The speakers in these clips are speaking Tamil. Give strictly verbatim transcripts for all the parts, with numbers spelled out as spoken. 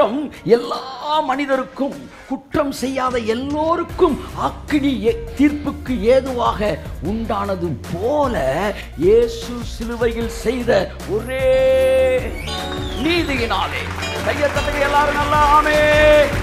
குற்றம் எல்லா மனிதருக்கும், குற்றம் செய்யாத எல்லோருக்கும் அக்கினி தீர்ப்புக்கு ஏதுவாக உண்டானது போல இயேசு சிலுவையில் செய்த ஒரே நீதியினாலே. கையை தட்டுங்க எல்லாரும் நல்லா. ஆமென்.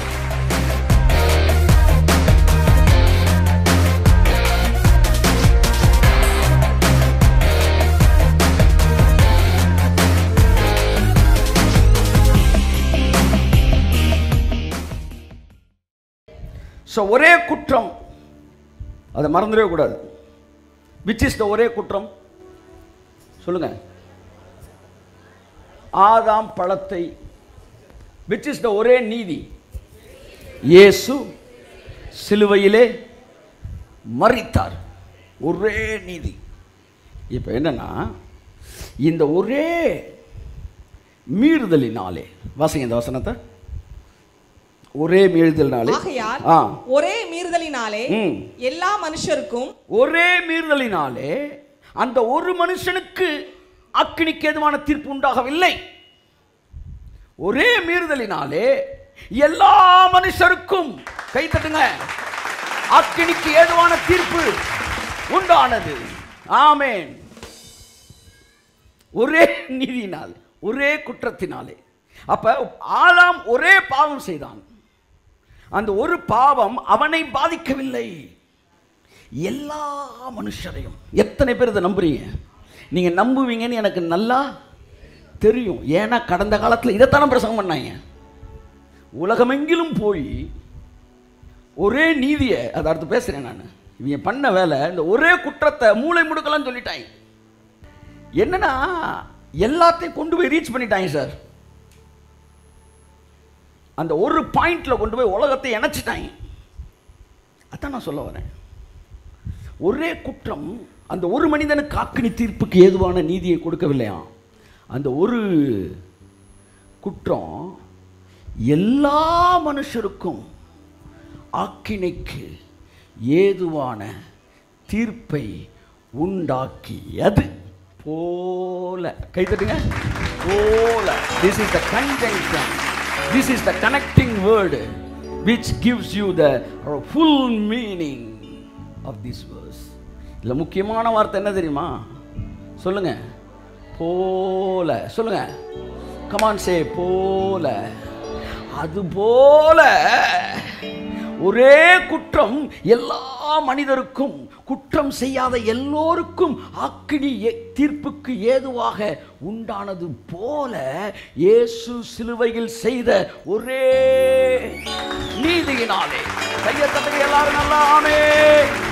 ஸோ ஒரே குற்றம், அதை மறந்துடவே கூடாது. விச் இஸ் த ஒரே குற்றம் சொல்லுங்க? ஆதாம் பழத்தை. விச் இஸ் த ஒரே நீதி? இயேசு சிலுவையிலே மரித்தார். ஒரே நீதி. இப்போ என்னன்னா, இந்த ஒரே மீறுதலினாலே, வாசிங்க இந்த வசனத்தை. ஒரே மீறுதலினாலே, ஒரே மீறுதலினாலே எல்லா மனுஷருக்கும், ஒரே மீறுதலினாலே அந்த ஒரு மனுஷனுக்கு அக்கினிக்கு ஏதுவான தீர்ப்பு உண்டாகவில்லை. ஒரே மீறுதலினாலே எல்லா மனுஷருக்கும், கை தட்டுங்க, அக்கினிக்கு ஏதுவான தீர்ப்பு உண்டானது. ஆமென். ஒரே நீதியினால், ஒரே குற்றத்தினாலே. அப்ப ஆதாம் ஒரே பாவம் செய்தான். அந்த ஒரு பாவம் அவனை பாதிக்கவில்லை, எல்லா மனுஷரையும். எத்தனை பேர் இதை நம்புறீங்க? நீங்க நம்புவீங்கன்னு எனக்கு நல்லா தெரியும். ஏன்னா கடந்த காலத்தில் இதைத்தானே பிரசங்கம் பண்ணாங்க. உலகமெங்கிலும் போய் ஒரே நீதியை, அதை அடுத்து பேசுறேன் நான். இவங்க பண்ண வேலை இந்த ஒரே குற்றத்தை மூளை முடுக்கலாம் சொல்லிட்டாங்க. என்னன்னா எல்லாத்தையும் கொண்டு போய் ரீச் பண்ணிட்டாங்க சார். அந்த ஒரு பாயிண்ட்ல கொண்டு போய் உலகத்தை இணைச்சிட்டாங்க. அதான் நான் சொல்ல வரேன். ஒரே குற்றம் அந்த ஒரு மனிதனுக்கு அக்கினி தீர்ப்புக்கு ஏதுவான நீதியை கொடுக்கவில்லையா? அந்த ஒரு குற்றம் எல்லா மனுஷருக்கும் அக்கினிக்கு ஏதுவான தீர்ப்பை உண்டாக்கியது போல. கை தட்டுங்க. போல. This is the conjunction. This is the connecting word which gives you the full meaning of this verse. இதுல முக்கியமான வார்த்தை என்ன தெரியுமா? சொல்லுங்க. போல. சொல்லுங்க. Come on, say போல. அது போல ஒரே குற்றம் எல்லா மனிதருக்கும், குற்றம் செய்யாத எல்லோருக்கும் அக்கினி தீர்ப்புக்கு ஏதுவாக உண்டானது போல இயேசு சிலுவையில் செய்த ஒரே நீதியினாலே. கையை தட்டுங்க எல்லாரும் நல்லா. ஆமென்.